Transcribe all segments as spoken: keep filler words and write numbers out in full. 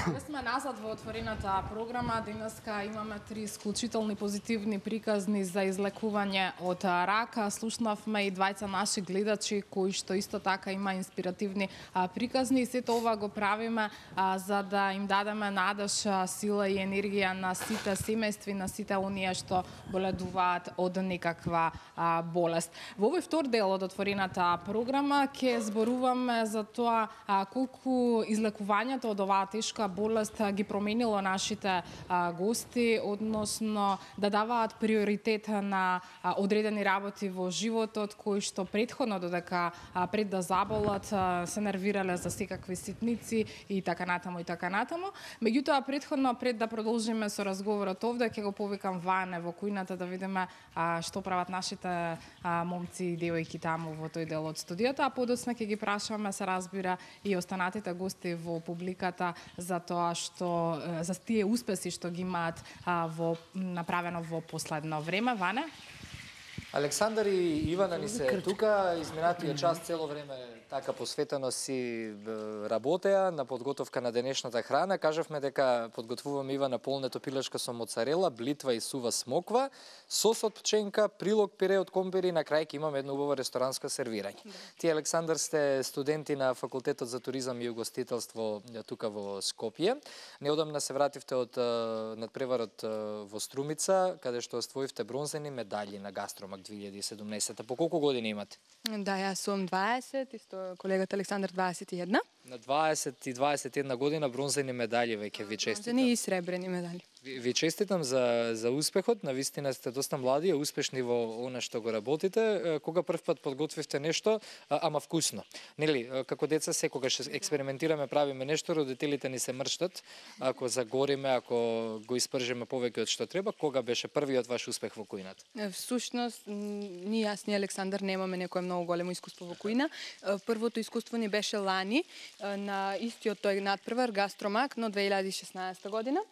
Сме назад во отворената програма. Денеска имаме три исклучителни позитивни приказни за излекување од рака. Слушнавме и двајца наши гледачи кои што исто така има инспиративни а, приказни. И сето ова го правиме а, за да им дадеме надеж, сила и енергија на сите семејстви, на сите оние што боледуваат од некаква а, болест. Во овој втор дел од отворената програма ќе зборуваме за тоа а, колку излекувањето од оваа тешка болест ги променило нашите а, гости, односно да даваат приоритет на а, одредени работи во животот кои што претходно додека а, пред да заболат а, се нервирале за секакви ситници и така натаму и така натаму. Меѓутоа претходно пред да продолжиме со разговорот овде ќе го повикам Ване во кујната да видиме а, што прават нашите а, момци и девојки таму во тој дел од студиото, а подоцна ќе ги прашаме, се разбира, и останатите гости во публиката за тоа што за тие успеси што ги имаат а, во направено во последно време. Ване? Александар и Ивана ни се тука, изминатиот час цело време така посветено си работеа на подготовка на денешната храна. Кажавме дека подготвуваме Ивана полнето пилешка со моцарела, блитва и сува смоква, сос од пченка, прилог пире од комбери и на крај ќе имаме едно убаво ресторанска сервирање. Да. Тие, Александар, сте студенти на Факултетот за туризам и угостителство тука во Скопје. Неодамна се вративте од надпреварот во Струмица, каде што освоивте бронзени медали на Гастромак две илјади и седумнаесета. По колку години имате? Да, јас сум дваесет, исто колегата Александар дваесет и една. На дваесет и дваесет и една година бронзени медали веќе ви честитам. Бронзени и сребрени медали. Ви, ви честитам за, за успехот, навистина сте доста млади и успешни во она што го работите. Кога прв пат подготвивте нешто, ама вкусно. Нели, како деца секогаш експериментираме, правиме нешто, родителите ни се мрштат, ако загориме, ако го испржеме повеќе од што треба. Кога беше првиот ваш успех во кујната? Всушност, ни јас ни Александар немаме некое многу големо искуство во кујна. Првото искуство ни беше лани на истиот тој надпревар Гастромак, но две илјади и шеснаесета година.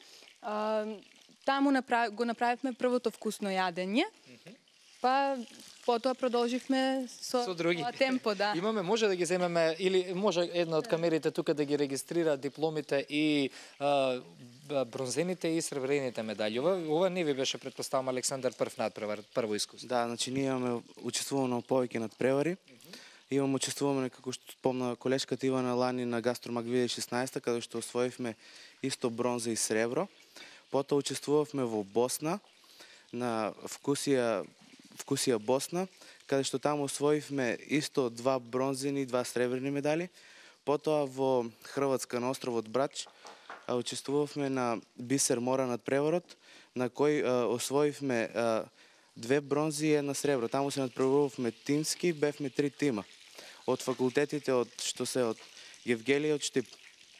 Таму го направивме првото вкусно јадење, па потоа продолживме со, со други темпо, да. Имаме, може да ги земеме, или може една од камерите тука да ги регистрира дипломите и а, бронзените и сребрените медали. Ова, ова не ви беше, предпоставам, Александар, прв надпревар, прво искуство? Да, значи ние имаме учествувано повеќе надпревари. Имам учествуваме, како што спомна колешката Ивана лани на Гастромак две илјади и шеснаесета, каде што освоивме исто бронза и сребро. Потоа учествувавме во Босна, на Вкусија, Вкусија Босна, каде што таму освоивме исто два бронзени и два сребрени медали. Потоа во Хрватска, на островот Брач, учествувавме на Бисер Мора надпреварот, на кој а, освоивме а, две бронзи и една сребро. Таму се надпреварувавме тимски, бевме три тима. Од факултетите од што се од Евгелија, од Штип.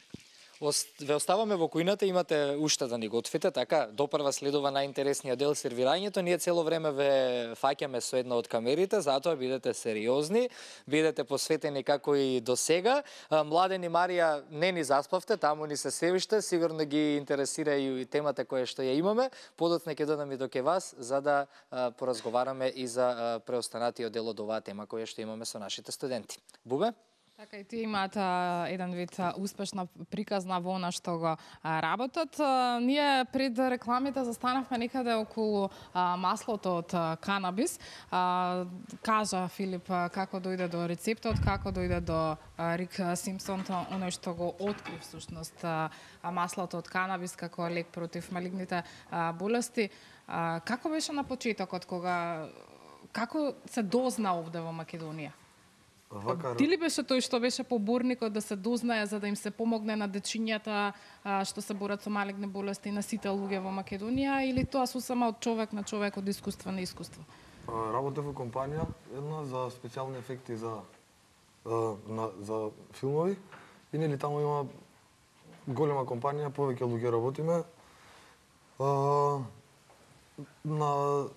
Ве оставаме во кујната, имате уште да ни готвите, така, допрва следува најинтересниот дел сервирањето. Ние цело време ве фаќаме со една од камерите, затоа бидете сериозни, бидете посветени како и до сега. Младен и Марија, не ни заспавте, таму ни се севиште, сигурно ги интересира и темата која што ја имаме. Подоцна ќе додам и до ке вас, за да а, поразговараме и за а, преостанатиот дел од оваа тема која што имаме со нашите студенти. Бубе? Така и тие имаат а, еден вид а, успешна приказна во она што го а, работат. А, ние пред рекламите застанавме некаде околу а, маслото од а, канабис. А, кажа Филип а, како дојде до рецептот, како дојде до а, Рик Симпсон, оној што го откри всушност а, маслото од канабис како лек против малигните а, болести. А, како беше на почетокот, кога како се дозна овде во Македонија? Вакар... Ти ли беше тој што беше поборникот да се дознае за да им се помогне на дечињата а, што се борат со малигни болести и на сите луѓе во Македонија, или тоа сосема од човек на човек, од искуство на искуство? Работев во компанија една за специјални ефекти за на, за филмови и нели таму има голема компанија, повеќе луѓе работиме. А, на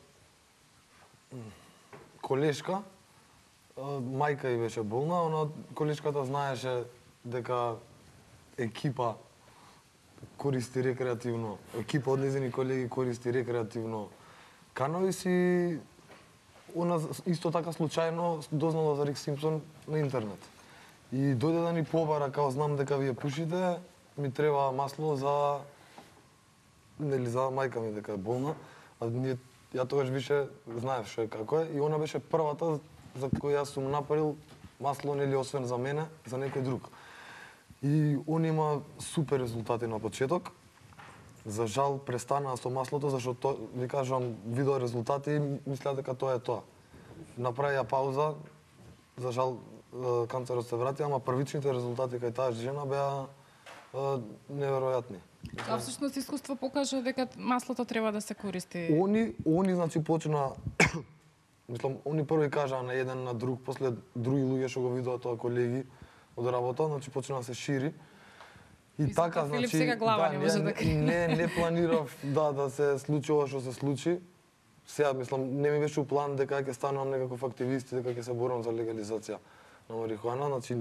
колешка мајка и беше болна, она колешката знаеше дека екипа користи рекреативно, екипа од нејзини колеги користи рекреативно канабис и она исто така случајно дознала за Рик Симпсон на интернет. И дојде да ни побара, као знам дека вие пушите, ми треба масло за нели за мајка ми дека е болна, а ние ја тогаш више знаев што е како е и она беше првата за која јас сум направил масло нели освен за мене, за некој друг. И он има супер резултати на почеток. За жал престана со маслото зашто ви кажувам видео резултати и мислеа дека тоа е тоа. Направи ја пауза, за жал канцерот се врати, ама првичните резултати кај таа жена беа неверојатни. А всушност искуство покажа дека маслото треба да се користи. Они, они значи почна мислам, они први кажаа на еден на друг, после други луѓе што го видоа тоа колеги од работа, значи почна да се шири. И Мислам, така, Филип значи, сега глава да, не може да не, не, не планирав да, да се случи ова што се случи. Сега, мислам, не ми беше у план дека ќе станам некаков активист и дека ќе се борам за легализација на марихуана, значи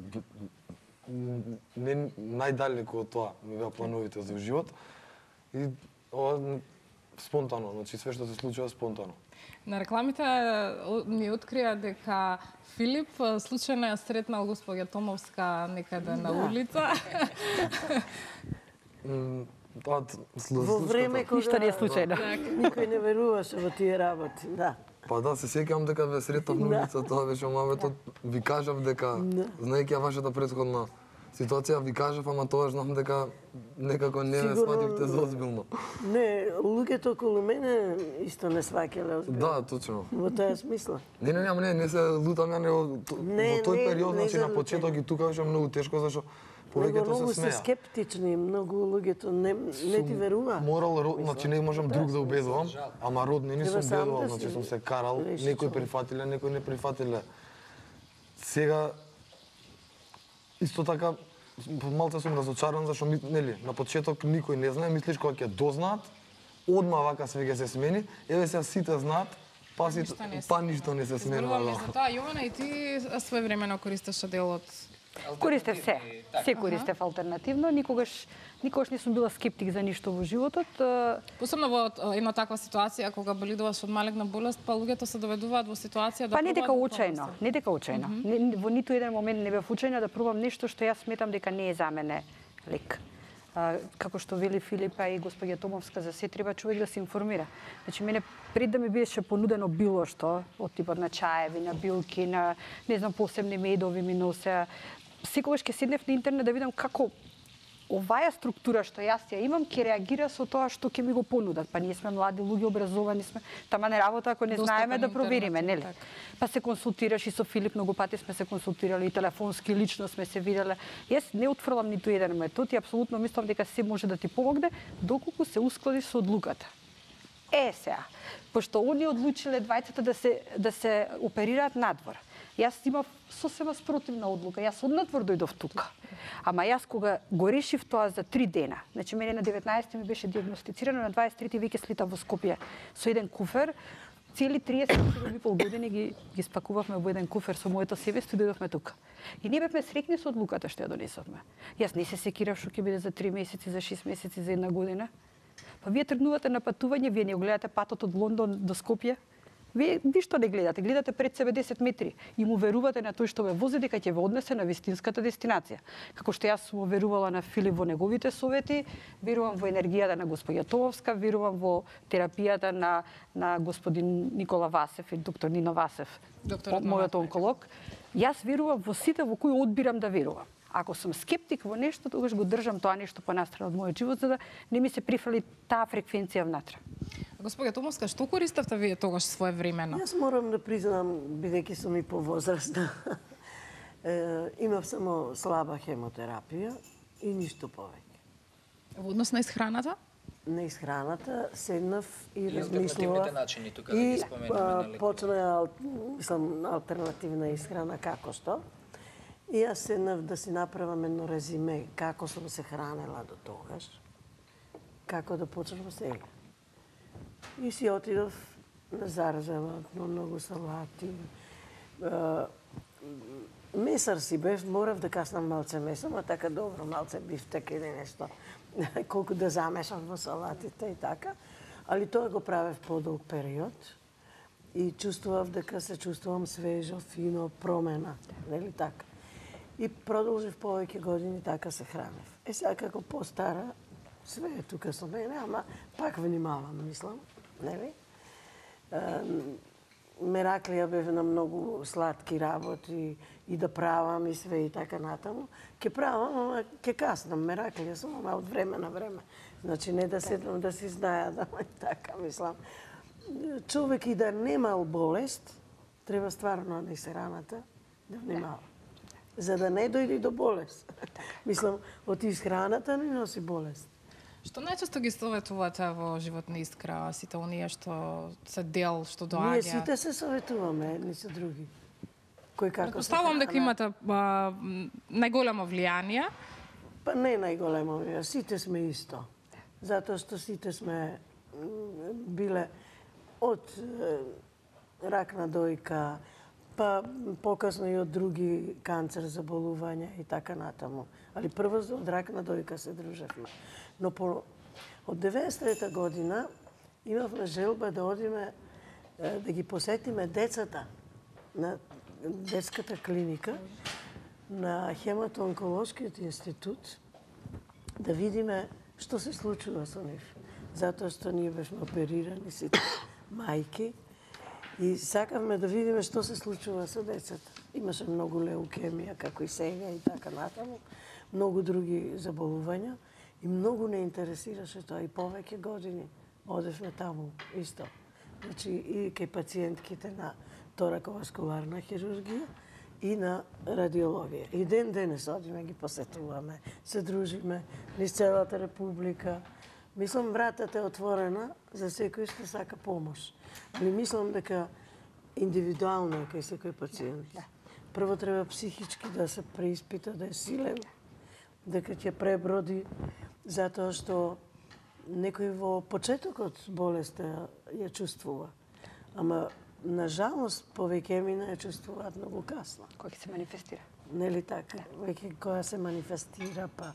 не најдалеку од тоа ми беа плановите за живот. И ова спонтано, значи све што се случува спонтано. На рекламите ми открија дека Филип случајно ја сретнал госпоѓа Томовска некаде на улица. Тоа Во време кога Ништо не е случајно. никој не веруваше во тие работи, да. Па да, се сеќавам дека ве сретав на улица, тоа беше моментот. Ви кажав дека, знаејќи ја вашата претходна ситуација, ви кажав, ама тоа знам дека некако не ме свативте за озбилно. Не, луѓето околу мене исто не сваќале озбилно. Да, точно. Во тоа смисла. Не, не, не, не се лутам ја, него Не, во тој не, период, не значи за на почеток и тука беше многу тешко, зашто Него повеќето многу се се смеа. скептични, многу луѓето не, не ти верува. Морал, ро- значи не можам друг да убедувам, ама роднини Треба сум сам бедувал, да значи си сум се карал, реши некој човек. прифатиле, некој не прифатиле. Сега исто така малце сум разочаран зашто ми, нели, на почеток никој не знае, мислиш кога ќе дознаат, одма вака све ќе се смени, еве сега сите знаат, па сите, Ништо не се па ништо не се сменува. Зборуваме Да. за тоа. Јована, и ти своевремено користеше дел од... Користев се. Се користев алтернативно. Никогаш, никогаш не сум била скептик за ништо во животот. Посебно во една таква ситуација, кога болидуваш од малегна болест, па луѓето се доведуваат во ситуација да Па не дека пробаат да очајно, помислат. не дека очајно. Не, во ниту еден момент не бев учајна да пробам нешто што јас сметам дека не е за мене лек. А, како што вели Филипа и господја Томовска, за се треба човек да се информира. Значи, мене пред да ми беше понудено било што, од типот на чаеви, на билки, на, не знам, посебни медови ми носе, секогаш ќе седнев на интернет да видам како оваја структура што јас ја имам ќе реагира со тоа што ќе ми го понудат. Па ние сме млади луѓе, образовани сме, тама не работа ако не Достапен знаеме да интернет, провериме, нели? така. Па се консултираш и со Филип многу пати сме се консултирали и телефонски, лично сме се виделе. Јас не отфрлам ниту еден метод и апсолутно мислам дека се може да ти помогне доколку се ускладиш со одлуката. Е сега, пошто они одлучиле двајцата да се да се оперираат надвор. Јас имав сосема спротивна одлука. Јас однадвор дојдов тука. Ама јас кога го решив тоа за три дена, значи мене на деветнаесети ми беше диагностицирано, на дваесет и трети веќе слетав во Скопје со еден куфер, цели триесет и пол години ги, ги спакувавме во еден куфер со моето семејство и дојдовме тука. И не бевме среќни со одлуката што ја донесовме. Јас не се секирав што ќе биде за три месеци, за шест месеци, за една година. Па вие тргнувате на патување, вие не го гледате патот од Лондон до Скопје. Вие ништо не гледате, гледате пред себе десет метри и му верувате на тој што ве вози дека ќе ве однесе на вистинската дестинација. Како што јас сум верувала на Филип во неговите совети, верувам во енергијата на господја Томовска, верувам во терапијата на на господин Никола Васев и доктор Нино Васев, Докторот на мојот Васев. онколог. Јас верувам во сите во кои одбирам да верувам. Ако сум скептик во нешто, тогаш го држам тоа нешто понастрана од мојот живот, за да не ми се прифали таа фреквенција внатре. Господја Томовска, што користевте вие тогаш своевремено? Јас морам да признам, бидејќи сум и повозрастна, е, имав само слаба хемотерапија и ништо повеќе. Во однос на исхраната? На исхраната седнав и И размислував алтернативните начини тука да и ги споменеме а, на лекуване. почна ал- мислам алтернативна исхрана како што. И јас седнав да си направам едно резиме како сум се хранела до тогаш, како да почнам сега. И си отидов на зарзава, на многу салати. Е, Месар си бев, морав да каснам малце месо, ма така добро, малце бифтек или нешто, колку да замешам во салатите и така. Али тоа го правев подолг период и чувствував дека се чувствувам свежо, фино, промена, нели така. И продолжив повеќе години така се хранев. Е сега како постара, све е тука со мене, ама пак внимавам, мислам, нели? Мераклија бев на многу сладки работи и да правам и све и така натаму. Ке правам, ама ке каснам, мераклија сум, ама од време на време. Значи не да седам да си знаја, да така, мислам. Човек и да немал болест, треба стварно на исхраната да внимава. За да не дојде до болест. Мислам, од исхраната не носи болест. Што најчесто ги советувате во Живот на искра, сите оние што се дел, што доаѓа? Ние сите се советуваме едни со други. Кој како се Предпоставувам дека имате а, најголемо влијание. Па не најголемо влијание, сите сме исто. Затоа што сите сме биле од рак на дојка, па покасно и од други канцер заболувања и така натаму. Али прво од рак на дојка се дружевме. Но по, од деветдесет и трета година имавме желба да одиме да ги посетиме децата на детската клиника на Хемато-онколошкиот институт, да видиме што се случува со нив. Затоа што ние бевме оперирани сите мајки и сакавме да видиме што се случува со децата. Имаше многу леукемија, како и сега и така натаму, многу други заболувања и многу не интересираше тоа и повеќе години одевме таму исто. Значи и кај пациентките на тораковаскуларна хирургија и на радиологија. И ден денес одиме ги посетуваме, се дружиме низ целата република. Мислам, вратата е отворена за секој што сака помош. Али мислам дека индивидуално е кај секој пациент. Прво треба психички да се преиспита, да е силен, дека ќе преброди, затоа што некој во почетокот болеста ја чувствува. Ама, на жалост, повеќемина ја чувствуваат многу касно. Кој ќе се манифестира? Нели така? Веќе која се манифестира, па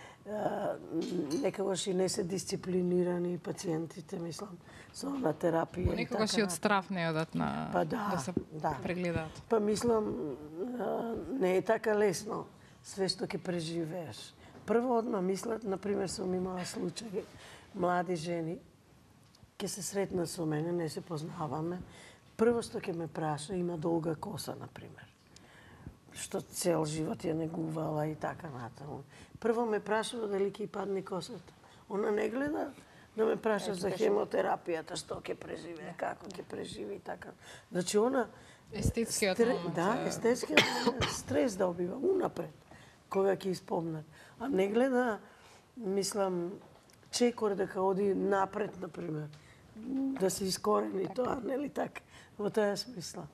некогаш и не се дисциплинирани пациентите, мислам, со на терапија. Некогаш и од страф не одат на па да, да се да. прегледаат. Па мислам, не е така лесно све што ќе преживееш. Прво одма мислат, например, сум имала случаи, млади жени, ќе се сретнат со мене, не се познаваме. Прво што ќе ме праша, има долга коса, например, што цел живот ја негувала и така натаму. Прво ме прашува дали ќе падне косата. Она не гледа да ме праша за хемотерапијата, што ќе преживее, како ќе преживи и така. Значи она естетскиот стре... момент. Да, естетскиот стрес да обива унапред, кога ќе испомнат. А не гледа, мислам, чекор дека оди напред, например, да се искорени тоа, нели така, во таа смисла.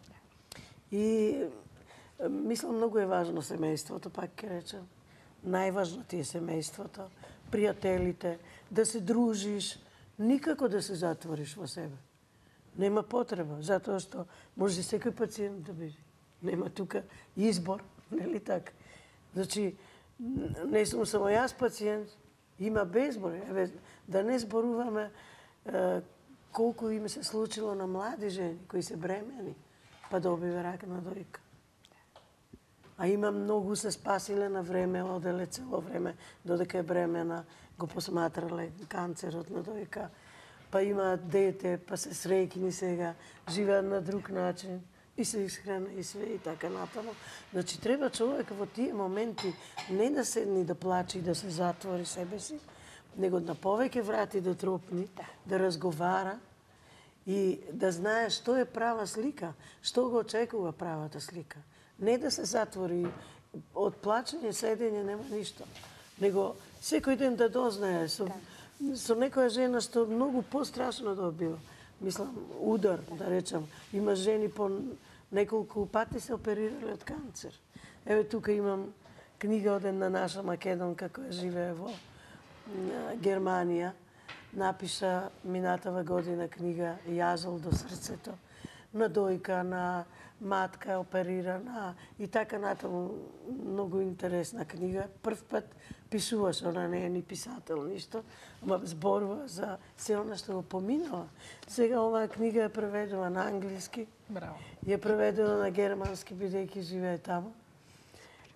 И мислам, многу е важно семејството, пак ќе речем. Најважно ти е семејството, пријателите, да се дружиш, никако да се затвориш во себе. Нема потреба, затоа што може секој пациент да биде. Нема тука избор, нели така? Значи, не сум само јас пациент, има безброј. Еве, да не зборуваме е, колку им се случило на млади жени кои се бремени, па добиве рак на дојка. А има многу се спасиле на време, оделе цело време, додека е бремена, го посматрале канцерот на дојка. Па има дете, па се среќни сега, живеат на друг начин и се исхрана и све и така натаму. Значи треба човек во тие моменти не да седни да плаче и да се затвори себе си, него на повеќе врати да тропни, да разговара и да знае што е права слика, што го очекува правата слика. Не да се затвори, од плачење, седење нема ништо. Него секој ден да дознае со, со некоја жена што многу пострашно добива. Мислам, удар, да речам. Има жени по неколку пати се оперирале од канцер. Еве тука имам книга од една наша македонка која живее во Германија. Напиша минатава година книга Јазол до срцето. На дојка, на матка оперирана и така натаму. Многу интересна книга. Прв пат пишуваш, она не е ни писател, ништо, ама зборува за се она што го поминала. Сега оваа книга е преведена на англиски. Браво. Е преведена на германски, бидејќи живее таму.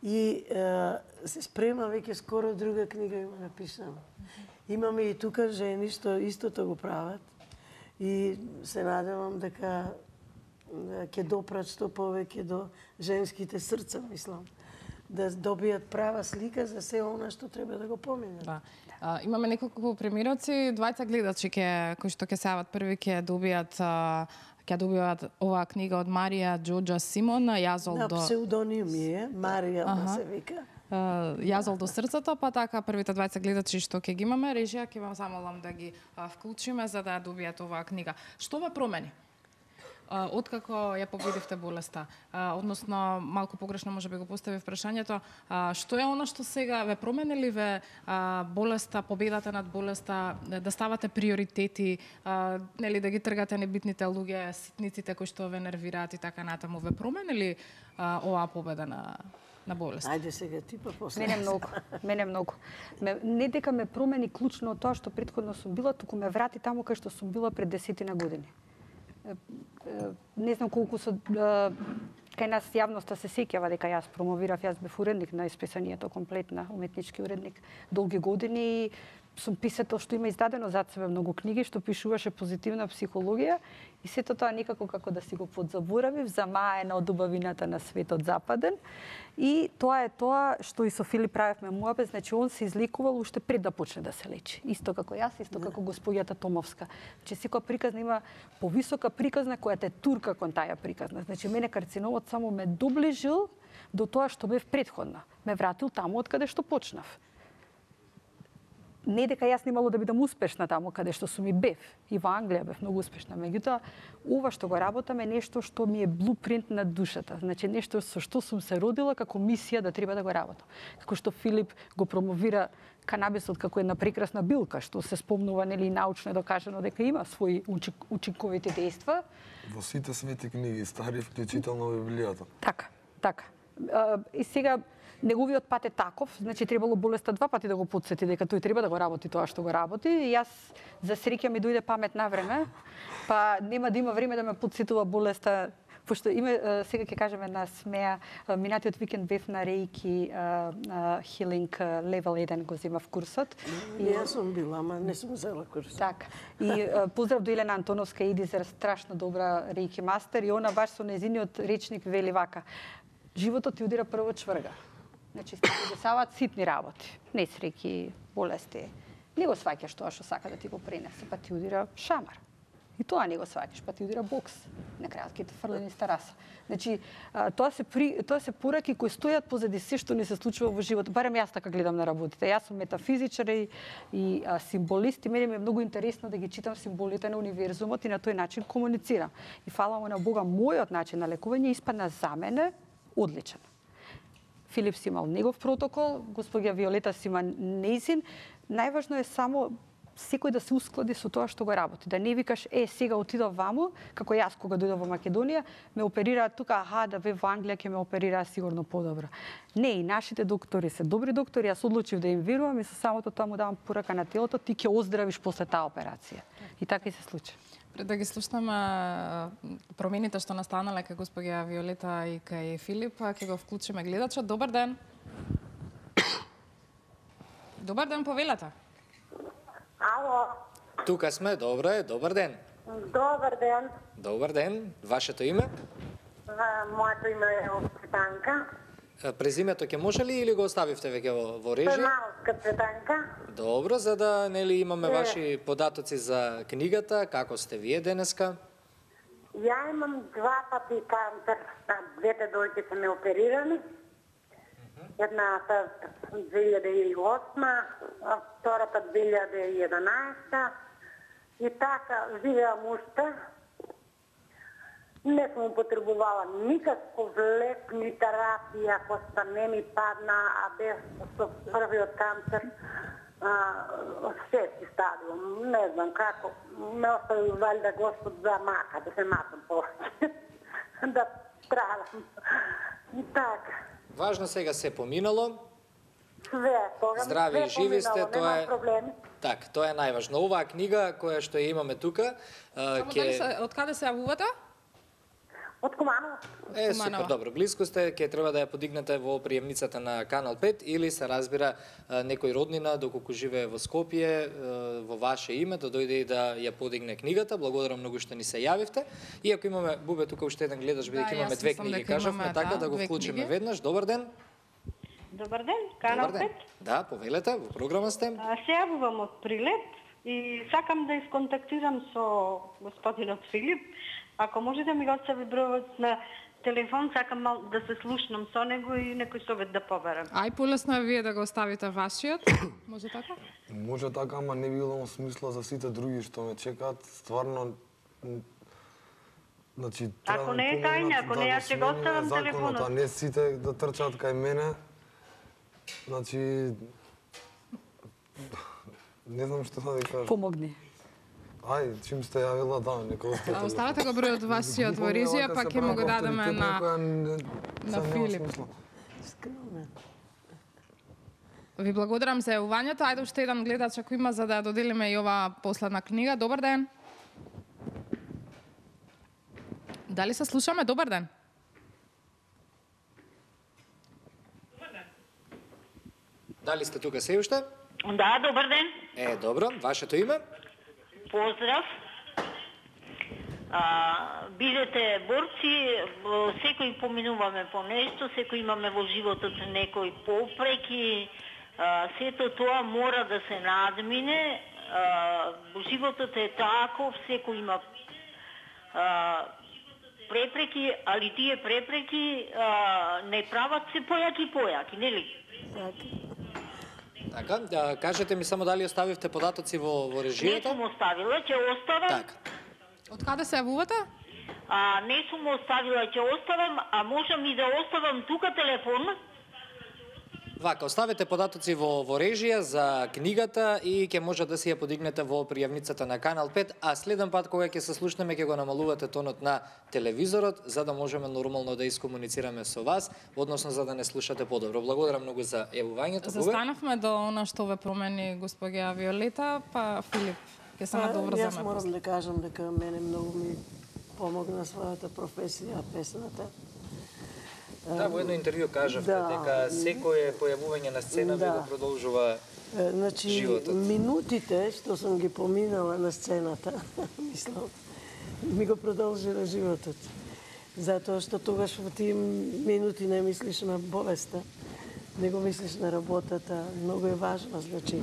И е, се спрема веќе скоро друга книга има напишана. Имаме и тука жени што истото го прават. И се надевам дека ќе допрат што повеќе до женските срца, мислам. Да добијат права слика за се она што треба да го поминат. Да. А, имаме неколку премироци, двајца гледачи ке, кои што ќе се јават први ќе добијат а, ќе добиваат оваа книга од Марија Џоџа Симон, Јазол На до псевдоним е, Марија Аха. да се вика. а, Јазол до срцето, па така првите двајца гледачи што ќе ги имаме, режија ќе вам замолам да ги а, вклучиме за да добијат оваа книга. Што ве промени? А, откако ја победивте болеста, а, односно малку погрешно може би го поставив прашањето, а, што е она што сега ве променили ве а, болеста, победата над болеста, да ставате приоритети, а, нели да ги тргате небитните луѓе, ситниците кои што ве нервираат и така натаму, ве променили а, оваа победа на на болест? Ајде сега ти па после. Мене многу, мене многу. Ме, не дека ме промени клучно тоа што претходно сум била, туку ме врати таму кај што сум била пред десетина години. Не знам колку со кај нас јавноста се сеќава дека јас промовирав, јас бев уредник на исписанието комплетна, уметнички уредник долги години и сум писател што има издадено зад себе многу книги што пишуваше позитивна психологија и сето тоа некако како да си го подзаборавив, замаена од убавината на светот западен. И тоа е тоа што и со Филип правевме муабет, значи он се излекувал уште пред да почне да се лечи. Исто како јас, исто како господјата Томовска. Значи секоја приказна има повисока приказна која те турка кон таја приказна. Значи мене карциномот само ме доближил до тоа што бев претходна. Ме вратил таму од каде што почнав. Не дека јас немало да бидам успешна таму каде што сум и бев. И во Англија бев многу успешна. Меѓутоа, ова што го работам е нешто што ми е блупринт на душата. Значи нешто со што сум се родила како мисија да треба да го работам. Како што Филип го промовира канабисот како една прекрасна билка, што се спомнува нели научно е докажано дека има своји учинковити дејства. Во сите свети книги, стари, вклучително Библијата. Така, така. И сега неговиот пат е таков, значи требало болеста два пати да го потсети дека тој треба да го работи тоа што го работи. И јас за среќа ми дојде памет на време, па нема да има време да ме потсетува болеста, пошто име сега ќе кажем една смеа, минатиот викенд бев на Рейки Хилинг левел еден го земав курсот. И јас сум била, ама не сум взела курсот. Така. И поздрав до Елена Антоновска Идизер, страшно добра Рейки мастер и она баш со незиниот речник вели вака: животот ти удира прво чврга. Значи, се десаваат ситни работи, несреќи, болести. Не го сваќаш тоа што сака да ти го пренесе, па ти удира шамар. И тоа не го сваќаш, па ти удира бокс. На крајот ќе те фрли низ тераса. Значи, тоа се при, тоа се пораки кои стојат позади се што не се случува во животот. Барем јас така гледам на работите. Јас сум метафизичар и, и а, символист и мене ми е многу интересно да ги читам символите на универзумот и на тој начин комуницирам. И фала му на Бога, мојот начин на лекување испадна за мене одличен. Филип си имал негов протокол, господја Виолета си има нејзин. Најважно е само секој да сеусклади со тоа што го работи. Да не викаш, е, сега отидов ваму, како јас кога дојдов во Македонија, ме оперираат тука, аха, да бев во Англија ќе ме оперираат сигурно подобро. Не, и нашите доктори се добри доктори, јас одлучив да им верувам и со самото тоа му давам порака на телото, ти ќе оздравиш после таа операција. И така и се случи. Пред да ги слушнаме промените што настанале кај господја Виолета и кај Филип, ќе го вклучиме гледачот. Добар ден. Добар ден, повелете. Ало. Тука сме, добро е, добар ден. Добар ден. Добар ден, вашето име? Моето име е Цветанка. Презимето ќе може ли или го оставивте веќе во, во режија? Малка Цветанка. Добро, за да нели имаме ваши податоци за книгата, како сте вие денеска? Ја имам два пати канцер, двете дојки се ме оперирани. Едната две илјади и осма, а втората две илјади и единаесета. И така живеам уште. Не сум употребувала никаков лек, ни терапија, коста не ми падна, а без со првиот канцер шести стадиум. Не знам како. Ме остави валјда Господ за мака, да се матам повеќе. Да страдам. И така. Важно сега се поминало. Све, тога здрави и живи сте, тоа е проблеми. Так, тоа е најважно. Оваа книга која што ја имаме тука, Само ќе се, од каде се јавувате? Од Куманово. Е, Куманово. супер, добро. Близко сте, ќе треба да ја подигнете во приемницата на Канал пет или се разбира а, некој роднина доколку живее во Скопје а, во ваше име да дојде и да ја подигне книгата. Благодарам многу што ни се јавивте. И ако имаме Бубе тука уште еден гледач, бидејќи Да, имаме јас две мислам книги, дека кажавме имаме, така да, да го две вклучиме книги. веднаш. Добар ден. Добар ден, Канал Добар ден. пет. Да, повелете, во програма сте. А, се јавувам од Прилеп и сакам да исконтактирам со господинот Филип. Ако може да ми го остави бројот на телефон, сакам мал да се слушнам со него и некој совет да поберам. Ај полесно е вие да го оставите вашиот. Може така? Може така, ама не би било смисла за сите други што ме чекаат. Стварно, м, значи, треба Ако да не е помогнат тајна, ако да не, го јас ќе го смениме оставам законот, телефонот. А не сите да трчаат кај мене. Значи, не знам што да ви кажам. Помогни. Ај, чим сте јавила, да, нека оставите. А оставете го бројот вашиот во режија, па ќе му го дадеме на на Филип. Скромен. Ви благодарам за јавувањето. Ајде уште еден гледач ако има за да ја доделиме и оваа последна книга. Добар ден. Дали се слушаме? Добар ден. Дали сте тука се уште? Да, добар ден. Е, добро. Вашето име? Поздрав. А, бидете борци, во- секој поминуваме по нешто, секој имаме во животот некои попреки, а, сето тоа мора да се надмине, а, во животот е таков, секој има а, препреки, али тие препреки а, не прават се појаки појаки, нели? Така, да, кажете ми само дали оставивте податоци во, во Не режијата? сум оставила, ќе оставам. Така. Од каде се јавувате? А, не сум оставила, ќе оставам, а можам и да оставам тука телефон. Вака, оставете податоци во, во режија за книгата и ќе може да си ја подигнете во пријавницата на Канал пет, а следен пат кога ќе се слушнеме ќе го намалувате тонот на телевизорот за да можеме нормално да искомуницираме со вас, односно за да не слушате подобро. Благодарам многу за јавувањето. Бубе. Застанавме до она што ве промени госпоѓа Виолета, па Филип ќе се Па, надоврзаме. Јас морам да кажам дека мене многу ми помогна својата професија, песната. Да, во едно интервју кажавте Да. дека секое појавување на сцена ви Да. го продолжува. Е, Значи, Животот. минутите што сум ги поминала на сцената, мислам, ми го продолжила животот. Затоа што тогаш во тие минути не мислиш на болеста, него мислиш на работата. Многу е важно, значи,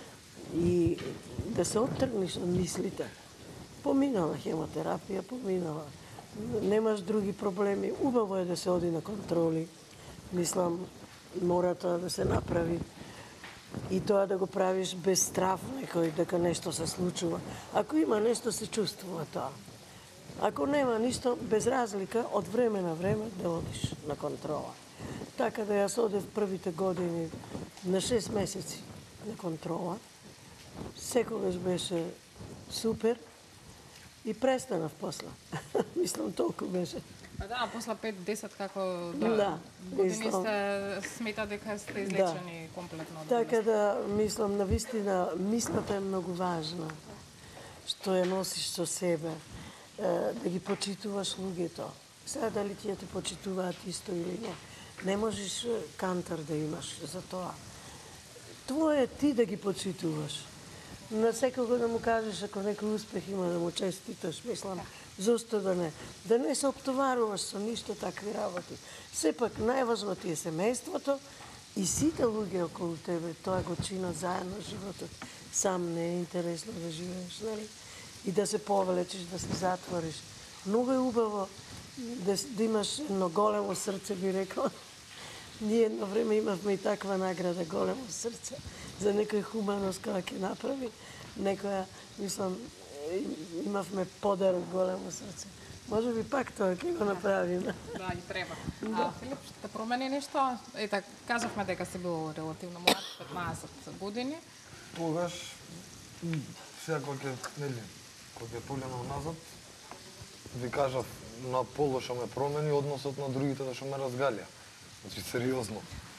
и да се оттргнеш од мислите. Поминала хемотерапија, поминала. Немаш други проблеми. Убаво е да се оди на контроли. Мислам, мора тоа да се направи. И тоа да го правиш без страф некој дека нешто се случува. Ако има нешто, се чувствува тоа. Ако нема ништо, без разлика, од време на време да одиш на контрола. Така да јас одев првите години на шест месеци на контрола. Секогаш беше супер и престанав после. Мислам, толку беше. Па да, после пет-десет како Да, да, години мислам. сте смета дека сте излечени комплетно од Така да, мислам, на вистина, мислата е многу важна. Што ја носиш со себе, е, да ги почитуваш луѓето. Сега дали тие те почитуваат исто или не. Не можеш е, кантар да имаш за тоа. Твое е ти да ги почитуваш. На секого да му кажеш ако некој успех има да му честиташ, мислам, зошто да не. Да не се оптоваруваш со ништо такви работи. Сепак најважно ти е семејството и сите луѓе околу тебе, тоа го чинат заедно животот. Сам не е интересно да живееш, нали? И да се повелечиш, да се затвориш. Многу е убаво да, да имаш едно големо срце, би рекла. Ние едно време имавме и таква награда, големо срце, за некој хуманост која ќе направи. Некоја, мислам, имавме подарок големо срце. Може би пак тоа ќе го направиме. Да, и треба. А Филип, ще промени нешто? Ета, кажавме дека си бил релативно млад, петнаесет години. Тогаш, м, сега кога ќе, нели, кога ќе погледнам назад, ви кажав, на полошо ме промени односот на другите да што ме разгалија. Значи, сериозно.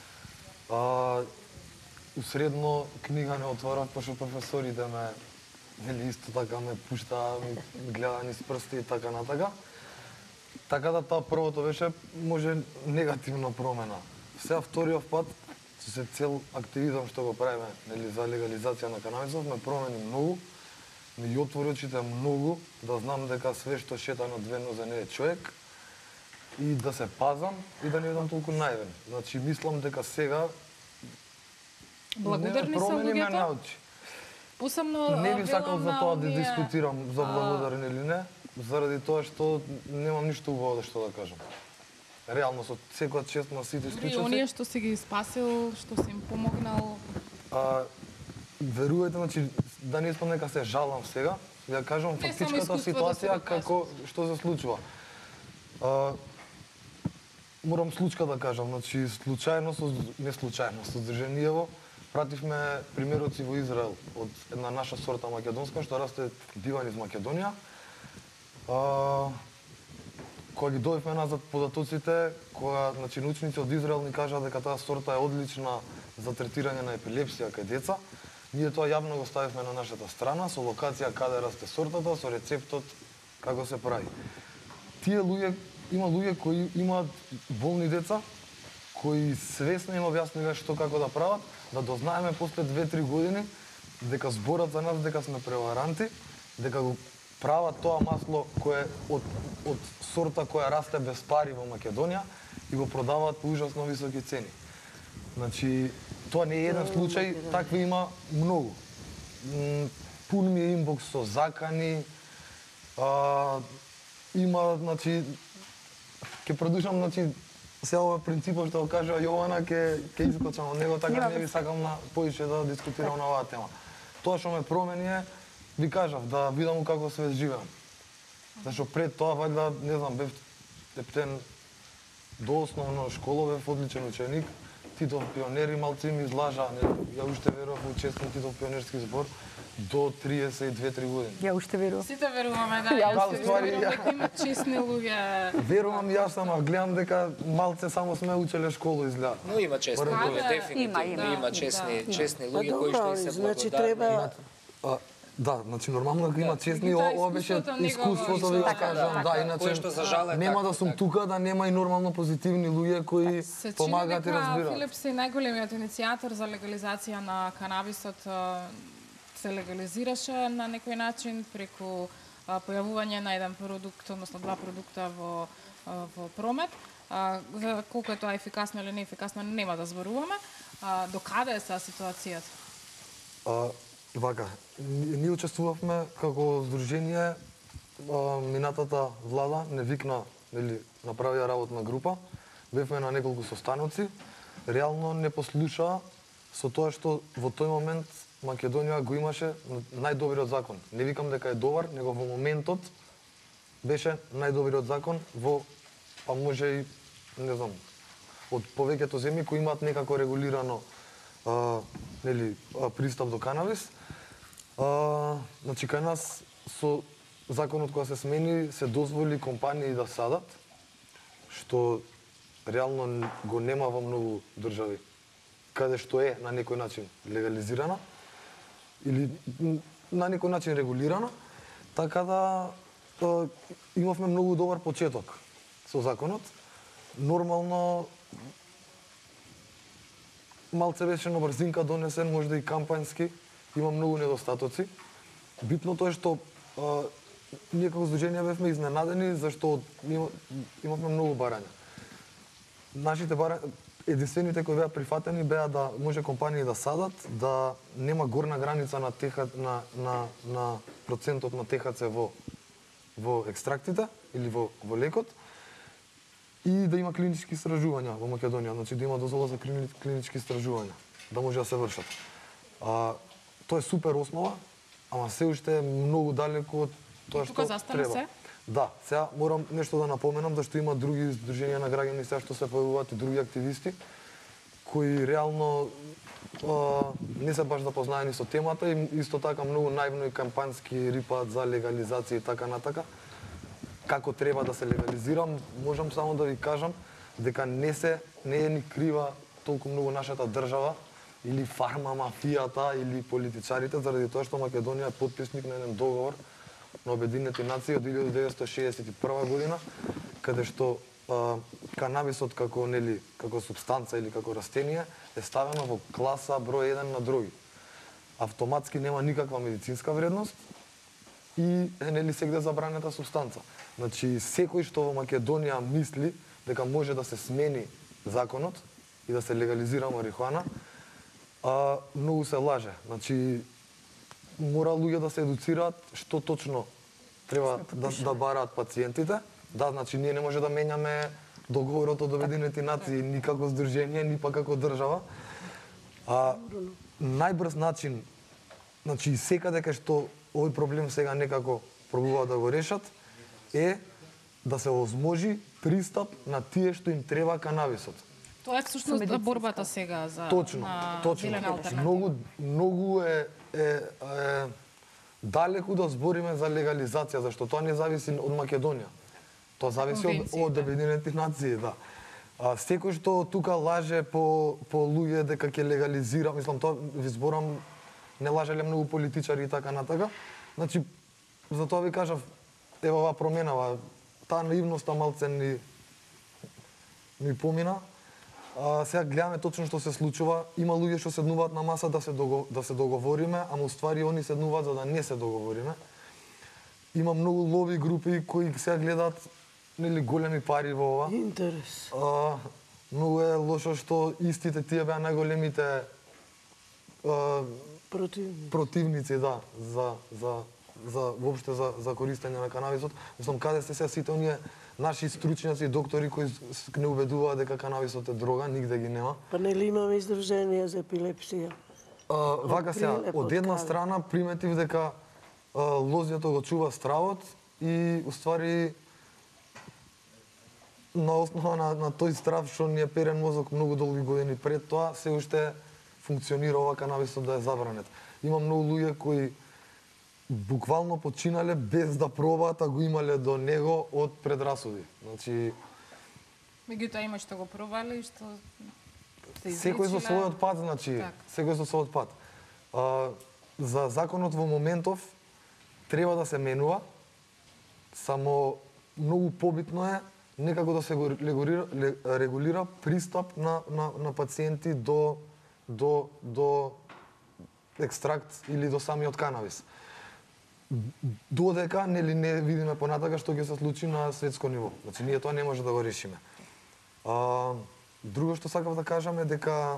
А, усредно книга не отворав, пошто професорите ме, нели, исто така ме пуштаа, ми гледа низ прсти и така натака. така да тоа првото беше може негативна промена. Сега вториот пат со се цел активизам што го правиме, нели, за легализација на канабисот, ме промени многу, ми ги отвори очите многу, да знам дека све што шета на две нозе не е човек и да се пазам и да не бидам толку наивен. Значи мислам дека сега благодарни се луѓето. Посебно не би сакал за тоа да оние... дискутирам за благодарен или не, заради тоа што немам ништо убаво да што да кажам. Реално со секоја чест на сите случаи. случаи. Оние што си ги спасил, што си им помогнал. А, верувајте, значи да не испадне дека се жалам сега, ја кажам фактичката ситуација да како што се случува. А, морам случка да кажам, значи случајно со не случајно со Здрженијево пративме примероци во Израел од една наша сорта македонска што расте диван из Македонија. А, кога ги дојдовме назад податоците, кога значи научници од Израел ни кажаа дека таа сорта е одлична за третирање на епилепсија кај деца, ние тоа јавно го ставивме на нашата страна со локација каде расте сортата, со рецептот како се прави. Тие луѓе, има луѓе кои имаат болни деца, кои свесно им објасниле што како да прават, да дознаеме после две-три години дека зборат за нас дека сме преваранти, дека го прават тоа масло кое од од сорта која расте без пари во Македонија и го продаваат по ужасно високи цени. Значи, тоа не е еден случај, такви има многу. Пун ми е инбокс со закани, а, има, значи, ќе продушам, значи, се ова принципот што го кажа Јована, ќе ќе искочам од него, така не би сакам на повеќе да дискутирам на оваа тема. Тоа што ме промени е, ви кажав, да видам како свет живеам. Зашто пред тоа, вајда, не знам, бев ептен до основна школа, бев одличен ученик, Титов пионер и малци ми излажа, не, ја уште верував во честен Титов пионерски збор до триесет и две-три години. Ја уште верувам. Сите веруваме, да. Ја уште верувам дека има честни луѓе. Верувам јас сама, гледам дека малце само сме учеле школа изгледа. Но има честни луѓе, дефинитивно. Има, има, има честни, честни луѓе кои што и се значи треба да, значи нормално дека има честни, ова беше искуството да ја кажам, да, иначе нема да сум тука, да нема и нормално позитивни луѓе кои помагаат и разбираат. Филип си најголемиот иницијатор за легализација на канабисот се легализираше на некој начин преку појавување на еден продукт, односно два продукта во во промет. За колку е тоа ефикасно или неефикасно нема да зборуваме. До каде е сега ситуацијата? Вака, ние учествувавме како здружение, минатата влада не викна, нели, направија работна група, бевме на неколку состаноци, реално не послуша со тоа што во тој момент Македонија го имаше најдобриот закон. Не викам дека е добар, него во моментот беше најдобриот закон во, па може и, не знам, од повеќето земји кои имаат некако регулирано а, нели, а, пристап до канабис. А, значи, кај нас со законот која се смени се дозволи компании да садат, што реално го нема во многу држави, каде што е на некој начин легализирана или на некој начин регулирана, така да а, имавме многу добар почеток со законот. Нормално малце беше на брзинка донесен, можда и кампањски, има многу недостатоци. Битното е што а, ние како здружение бевме изненадени зашто има, имавме многу барања. Нашите барања, единствените кои беа прифатени беа да може компании да садат, да нема горна граница на теха, на, на, на процентот на Т Х Ц во во екстрактите или во во лекот и да има клинички истражувања во Македонија, значи да има дозвола за клинички истражувања, да може да се вршат. А, тоа е супер основа, ама се уште е многу далеко од тоа што треба. Се? Да, сега морам нешто да напоменам, зашто има други здруженија на граѓани сега што се појавуваат и други активисти кои реално а, не се баш запознаени со темата и исто така многу наивно и кампански рипаат за легализација и така натака. Како треба да се легализирам, можам само да ви кажам дека не се не е ни крива толку многу нашата држава или фарма мафијата или политичарите заради тоа што Македонија е потписник на еден договор на Обединетите нации од илјадесетстотини шеесет и прва година каде што а, канабисот како нели како супстанца или како растение е ставено во класа број еден на други. Автоматски нема никаква медицинска вредност и е нели сегде забранета супстанца. Значи секој што во Македонија мисли дека може да се смени законот и да се легализира марихуана, а, многу се лаже. Значи мора луѓе да се едуцираат што точно треба да, да бараат пациентите. Да, значи ние не може да менјаме договорот од Обединените нации ни како здружение, ни па како држава. А најбрз начин, значи секаде кај што овој проблем сега некако пробуваат да го решат, е да се овозможи пристап на тие што им треба канабисот. Тоа е всушност за борбата сега за точно, на точно. зелена алтернатива. Многу многу е, е, е далеку да збориме за легализација, зашто тоа не зависи од Македонија. Тоа зависи од, од Обединените нации, да. А, секој што тука лаже по, по луѓе дека ќе легализира, мислам, тоа ви зборам, не лажеле многу политичари и така натака. Значи, за тоа ви кажав, ева оваа променава, таа наивноста малце ни, ни помина. А, сега гледаме точно што се случува. Има луѓе што седнуваат на маса да се, дого, да се договориме, ама уствари они седнуваат за да не се договориме. Има многу лоби групи кои сега гледаат нели големи пари во ова. Интерес. А, многу е лошо што истите тие беа најголемите а, противници. противници, да, за за за воопште за за користење на канабисот. Мислам, каде сте сега сите оние наши стручњаци и доктори кои не убедуваат дека канабисот е дрога, нигде ги нема. Па нели имаме издружение за епилепсија? А, вака сега, од една страна приметив дека а, лозјето го чува стравот и уствари на основа на, на тој страв што ни е перен мозок многу долги години пред тоа, се уште функционира ова канабисот да е забранет. Има многу луѓе кои буквално починале без да пробаат, а го имале до него од предрасуди. Значи, меѓутоа има што го пробале и што се секој со својот пат, значи, так. секој со својот пат. А, за законот во моментов треба да се менува, само многу побитно е некако да се го регулира, регулира пристап на, на, на пациенти до, до, до екстракт или до самиот канабис. Додека нели не видиме понатака што ќе се случи на светско ниво. Значи ние тоа не може да го решиме. А, друго што сакав да кажам е дека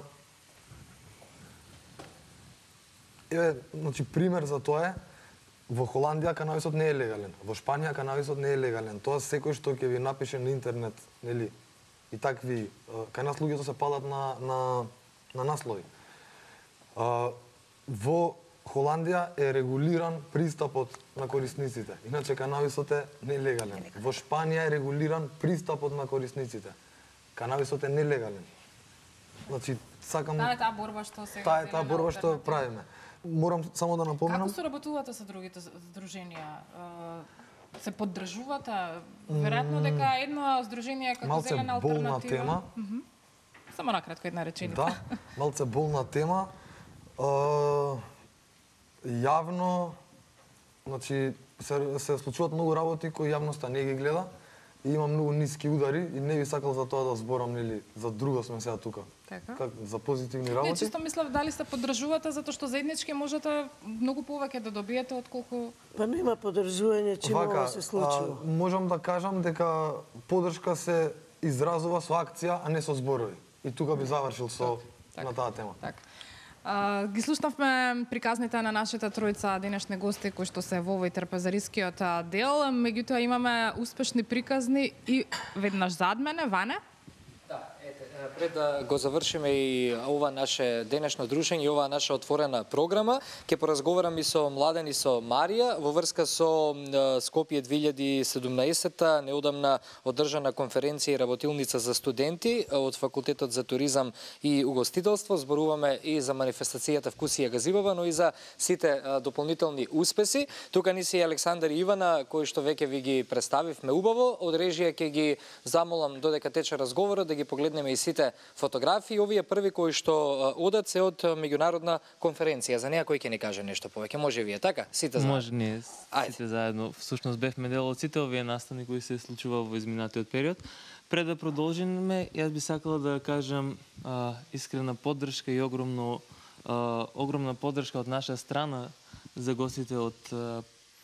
еве, значи пример за тоа е во Холандија канабисот не е легален, во Шпанија канабисот не е легален. Тоа секој што ќе ви напише на интернет, нели, и такви, кај нас луѓето се палат на на на наслови. А, во Холандија е регулиран пристапот на корисниците. Иначе канабисот е нелегален. Во Шпанија е регулиран пристапот на корисниците. Канабисот е нелегален. Значи, сакам... Таа е таа борба што сега... Таа е таа борба што правиме. Морам само да напоменам... Како соработувате со другите здруженија? Се поддржувате? Веројатно дека едно здружение како малце Зелена алтернатива... Малце болна тема. Mm -hmm. Само накратко една реченица. Да, малце болна тема. Uh, јавно, значи, се, се случуваат многу работи кои јавноста не ги гледа и има многу ниски удари и не би сакал за тоа да зборам, нели, за друго сме сега тука. Така. Как, за позитивни работи. Не, чисто мислев дали се поддржувате затоа што заеднички можете многу повеќе да добиете отколку... Па нема поддржување, чим ова се случува. А, можам да кажам дека поддршка се изразува со акција, а не со зборови. И тука би завршил со так, на таа тема. Так. Uh, ги слушнавме приказните на нашите тројца денешни гости кои што се во овој трпезарискиот дел. Меѓутоа имаме успешни приказни и веднаш зад мене, Ване. Да, ете, пред да го завршиме и ова наше денешно дружење и оваа наша отворена програма, ќе поразговарам и со Младен и со Марија во врска со Скопје две илјади и седумнаесетта, неодамна одржана конференција и работилница за студенти од Факултетот за туризам и угостителство. Зборуваме и за манифестацијата Вкусија Газибава, но и за сите дополнителни успеси. Тука ни се и Александар и Ивана, кои што веќе ви ги представивме убаво. Од режија ќе ги замолам додека тече разговорот да ги погледнат погледнеме и сите фотографии, овие први кои што одат се од меѓународна конференција. За неа кој ќе ни каже нешто повеќе? Може вие, така? Сите заедно. Може ние, сите заедно. Всушност бевме дел од сите овие настани кои се случува во изминатиот период. Пред да продолжиме, јас би сакала да кажам а, искрена поддршка и огромно, а, огромна поддршка од наша страна за гостите од, а,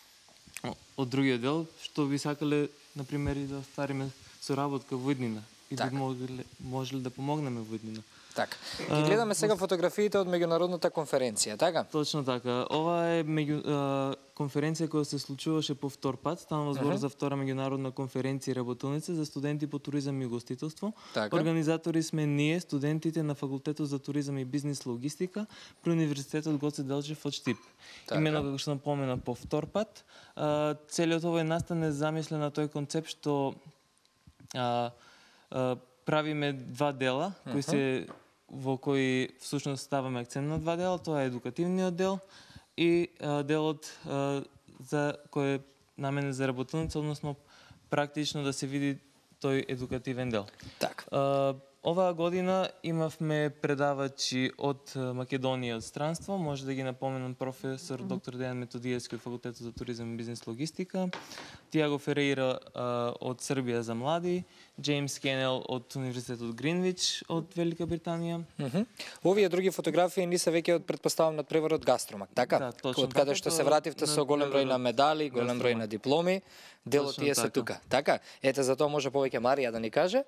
од другиот дел, што би сакале, например, и да оствариме соработка во иднина. И так. би можеле, можеле да помогнеме во иднина. Така. Ги гледаме сега фотографиите од меѓународната конференција, така? Точно така. Ова е меѓу, а, конференција која се случуваше по втор пат. Станува збор uh -huh. за втора меѓународна конференција и работилница за студенти по туризам и гостителство. Така. Организатори сме ние, студентите на Факултетот за туризам и бизнис логистика при Универзитетот Гоце Делчев од Штип. Така. Имено како што напомена по втор пат, а, целиот овој настан е замислен на тој концепт што а, а, правиме два дела кои uh -huh. се во кои всушност ставаме акцент на два дела, тоа е едукативниот дел и а, делот а, за кој е наменен за работилница, односно практично да се види тој едукативен дел. Так. А, оваа година имавме предавачи од Македонија од странство, може да ги напоменам професор доктор Дејан Методиевски од Факултетот за туризам и бизнес логистика, Тиаго Ферейра а, од Србија за млади, Джеймс Кенел од Универзитетот Гринвич од Велика Британија. Mm -hmm. Овие други фотографии не се веќе од предпоставам над преварот Гастромак, така? Да, точно. Од каде што се вративте со голем број на медали, голем број на дипломи, делот тие се тука, така? Ете, за тоа може повеќе Марија да ни каже.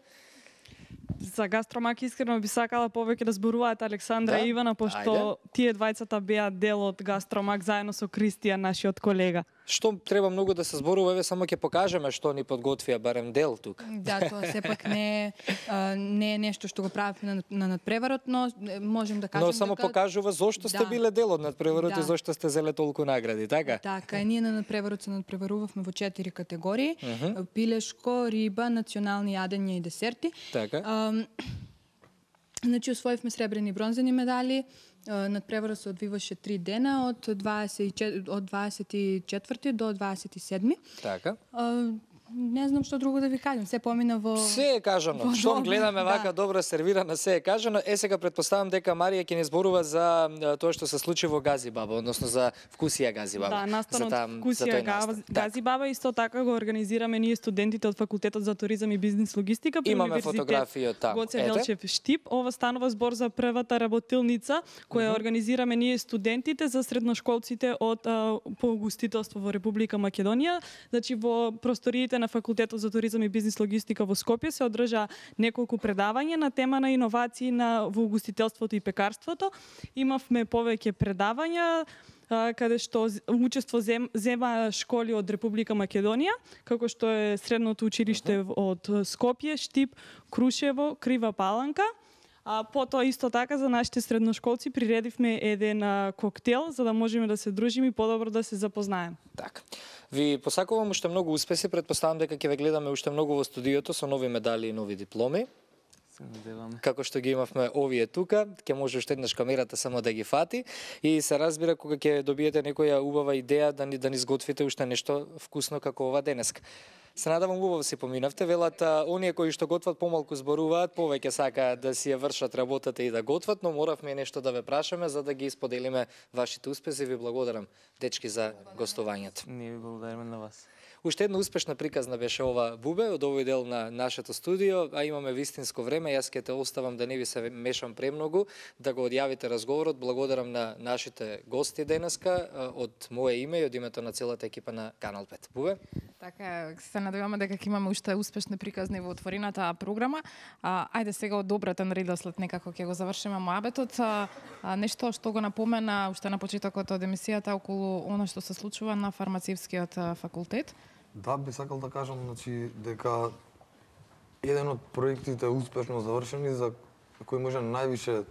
За Гастромак искрено би сакала повеќе да зборуваат Александра да? и Ивана, пошто Ајде. Тие двајцата беа дел од Гастромак заедно со Кристијан, нашиот колега. Што треба многу да се зборува, еве само ќе покажеме што ни подготвија барем дел тука. Да, тоа сепак не е, не е нешто што го правиме на, на надпреварот, но можем да кажем Но само дека... покажува зошто сте да. биле дел од надпреварот да. и зошто сте зеле толку награди, така? Така, ние на надпреварот се надпреварувавме во четири категории: uh -huh. пилешко, риба, национални јадења и десерти. Така. Um, значи, освоивме сребрени и бронзени медали. Надпреварот се одвиваше три дена од дваесет и четврти до дваесет и седми. Така. Uh, не знам што друго да ви кажам, се помина во... Се е кажано, што гледаме да. Вака добро сервирана, се е кажано. Е, сега предпоставам дека Марија ќе ни зборува за тоа што се случи во Гази Баба, односно за Вкусија Гази Баба. Да, настанот Вкусија Гази Баба, исто така го организираме ние студентите од Факултетот за туризам и бизнис логистика при Имаме фотографии од таму. Гоце Делчев Штип. Ова станува збор за првата работилница која uh -huh. организираме ние студентите за средношколците од по гостителство во Република Македонија. Значи во просториите на Факултетот за туризам и бизнис логистика во Скопје се одржа неколку предавања на тема на иновации на во угостителството и пекарството. Имавме повеќе предавања каде што учество зема школи од Република Македонија, како што е средното училиште од Скопје, Штип, Крушево, Крива Паланка. А потоа исто така за нашите средношколци приредивме еден коктел за да можеме да се дружиме и подобро да се запознаеме. Така. Ви посакувам уште многу успеси, предпоставам дека ќе ве гледаме уште многу во студиото со нови медали и нови дипломи. Како што ги имавме овие тука, ќе може уште еднаш камерата само да ги фати и се разбира кога ќе добиете некоја убава идеја да ни да ни изготвите уште нешто вкусно како ова денеска. Се надавам убаво си поминавте, велат оние кои што готват помалку зборуваат, повеќе сакаат да си ја вршат работата и да готват, но моравме нешто да ве прашаме за да ги споделиме вашите успеси. Ви благодарам, дечки, за гостувањето. Ние ви благодариме на вас. Уште една успешна приказна беше ова Бубе од овој дел на нашето студио, а имаме вистинско време. Јас ќе те оставам да не ви се мешам премногу, да го одјавите разговорот. Благодарам на нашите гости денеска од мое име и од името на целата екипа на Канал пет. Бубе? Така, се надеваме дека ќе имаме уште успешни приказни во отворената програма. А, ајде сега од добрата редослед некако ќе го завршиме моабетот. А, а, нешто што го напомена уште на почетокот од емисијата околу она што се случува на фармацевскиот факултет. Да, би сакал да кажам, значи, дека еден од проектите успешно завршени за кој може највише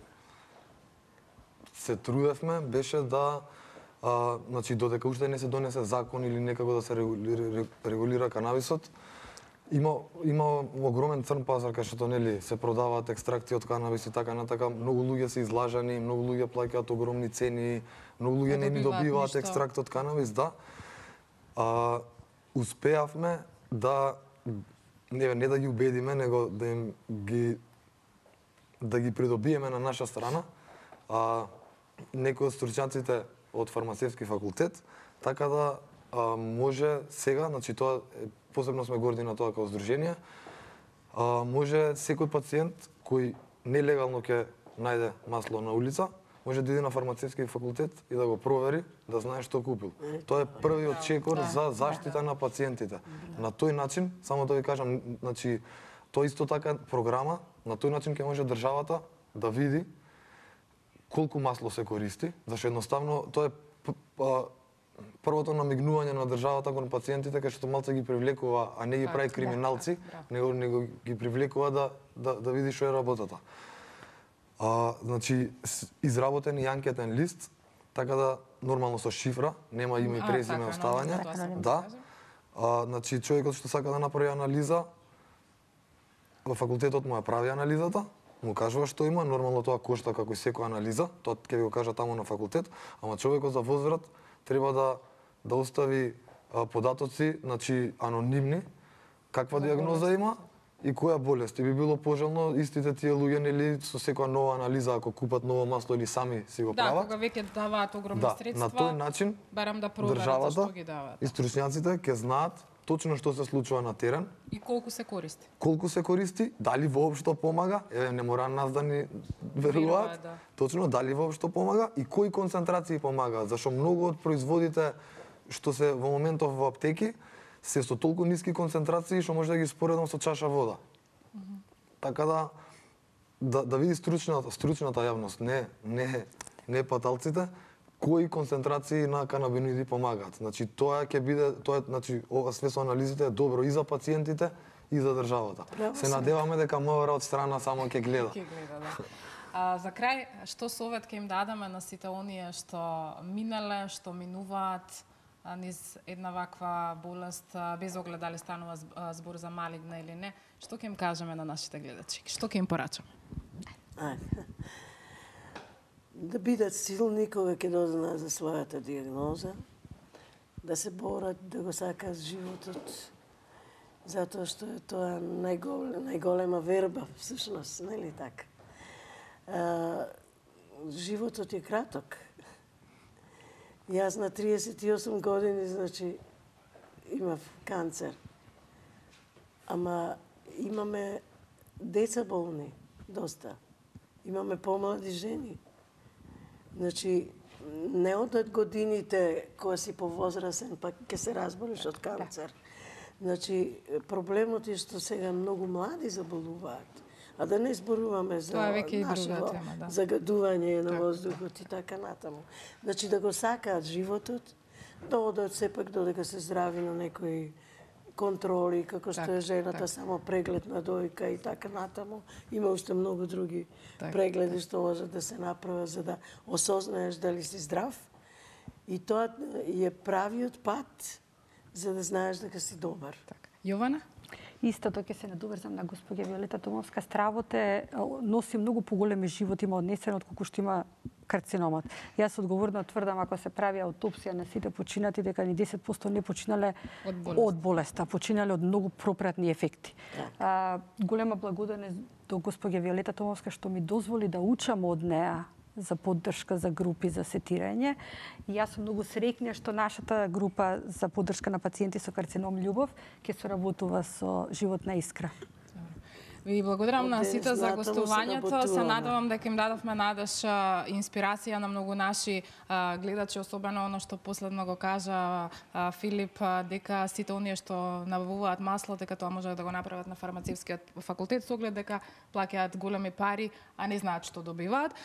се трудевме беше да а, значи додека уште не се донесе закон или некако да се регулира, регулира канабисот, има има огромен црн пазар кај што нели се продаваат екстракти од канабис и така натака, многу луѓе се излажани, многу луѓе плаќаат огромни цени, многу луѓе не ни добиваат екстракт од канабис, да. А, успеавме да не, не да ги убедиме, него да им ги да ги придобиеме на наша страна а, некои од стручњаците од фармацевски факултет, така да а, може сега, значи тоа посебно сме горди на тоа како здружение, а, може секој пациент кој нелегално ќе најде масло на улица, може да иде на фармацевски факултет и да го провери, да знае што купил. Тоа е првиот чекор за заштита на пациентите. На тој начин, само да ви кажам, значи тоа исто така програма, на тој начин ќе може државата да види колку масло се користи, зашто едноставно тоа е првото намигнување на државата кон пациентите, кај што малце ги привлекува, а не ги прави криминалци, него, него ги привлекува да, да, да види што е работата. А, значи, изработен и анкетен лист, така да нормално со шифра, нема име и презиме оставање. Да. А, значи, човекот што сака да направи анализа, во факултетот му ја прави анализата, му кажува што има, нормално тоа кошта како и секоја анализа, тоа ќе ви го кажа таму на факултет, ама човекот за возврат треба да да остави а, податоци, значи анонимни, каква диагноза има и која болест. И би било пожелно истите тие луѓе нели со секоја нова анализа, ако купат ново масло или сами си го прават. Да, кога веќе даваат огромни да, средства. На тој начин барам да проверат што ги даваат. И стручњаците ќе знаат точно што се случува на терен и колку се користи. Колку се користи, дали воопшто помага, еве не мора нас да ни веруваат. Да. Точно дали воопшто помага и кои концентрации помагаат, зашто многу од производите што се во моментов во аптеки се со толку ниски концентрации што може да ги споредам со чаша вода. Mm -hmm. Така да да, да види стручната стручната јавност, не не не паталците, кои концентрации на канабиноиди помагаат. Значи тоа ќе биде, тоа значи ова све со анализите е добро и за пациентите и за државата. Право се надеваме дека МОВР од страна само ќе гледа. Ќе гледа, да. А, за крај, што совет ќе им дадеме на сите оние што минале, што минуваат низ една ваква болест, без оглед дали станува збор за малигна или не, што ќе им кажеме на нашите гледачи? Што ќе им порачаме? Да бидат силни кога ќе дознаат за својата диагноза, да се борат, да го сакаат животот, затоа што е тоа најголема, најголема верба, всушност, нели така? А, животот е краток. Јас на триесет и осум години, значи, имав канцер. Ама имаме деца болни, доста. Имаме помлади жени. Значи, не одат годините кога си повозрасен, па ќе се разболиш од канцер. Значи, проблемот е што сега многу млади заболуваат. А да не зборуваме за нашето тема, да. загадување на воздухот и така натаму. Значи, да го сакаат животот, да одат сепак додека се здрави на некои контроли, како што е жената, так. само преглед на дојка и така натаму. Има уште многу други так, прегледи так. што може да се направат за да осознаеш дали си здрав. И тоа е правиот пат за да знаеш дека си добар. Так. Јована? Истото ќе се надоврзам на госпоѓа Виолета Томовска. Стравот носи многу поголеми живот има однесен од колку што има карциномот. Јас одговорно тврдам, ако се прави аутопсија на сите починати, дека ни десет проценти не починале од, болест. од болеста, починале од многу пропратни ефекти. А, голема благодарност до госпоѓа Виолета Томовска што ми дозволи да учам од неа за поддршка за групи за сетирање. И јас сум многу среќна што нашата група за поддршка на пациенти со карцином Љубов ќе соработува со Животна искра. Ви благодарам на сите за гостувањето. Се надевам дека им дадовме надеж и инспирација на многу наши а, гледачи, особено оно што последно го кажа а, Филип, а, дека сите оние што набавуваат масло, дека тоа може да го направат на фармацевскиот факултет, со оглед дека плаќаат големи пари, а не знаат што добиваат.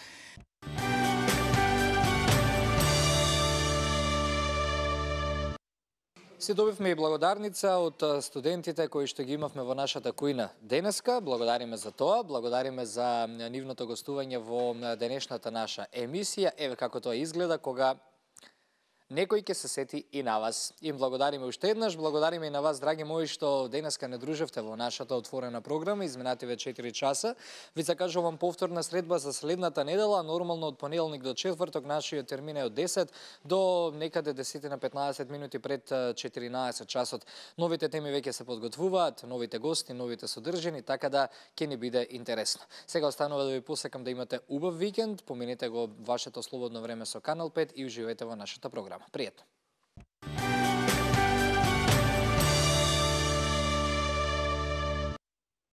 Се добивме и благодарница од студентите кои што ги имавме во нашата кујна денеска. Благодариме за тоа, благодариме за нивното гостување во денешната наша емисија. Еве како тоа изгледа кога некој ќе се сети и на вас. Им благодариме уште еднаш, благодариме и на вас, драги мои, што денеска не дружевте во нашата отворена програма изминативе четири часа. Ви закажувам повторна средба за следната недела, нормално од понеделник до четврток, нашиот термин е од десет до некаде десет на петнаесет минути пред четиринаесет часот. Новите теми веќе се подготвуваат, новите гости, новите содржини, така да ќе ни биде интересно. Сега останува да ви посакам да имате убав викенд, поминете го вашето слободно време со Канал пет и уживајте во нашата програма. Пријатно!